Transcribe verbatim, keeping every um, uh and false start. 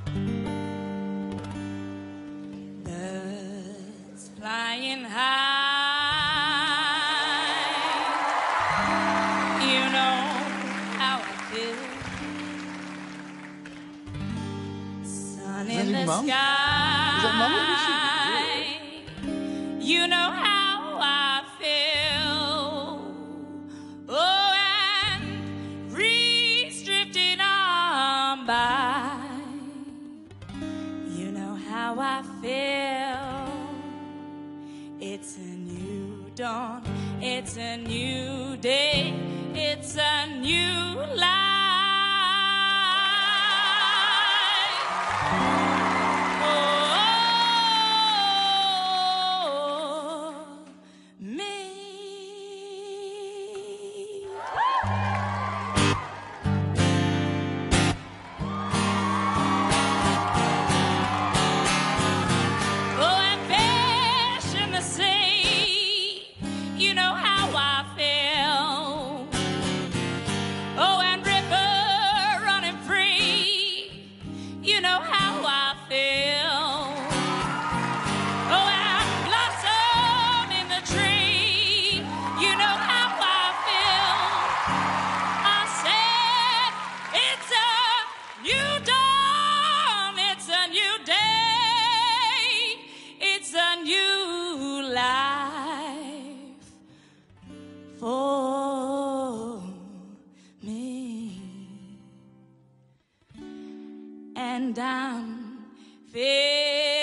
Birds flying high, you know how I feel. Sun in the Mom? sky, Is that Mama? you know how I feel. Oh, and breeze drifting on by, you know how I feel. It's a new dawn, it's a new day, it's a new life. For me, and I'm feeling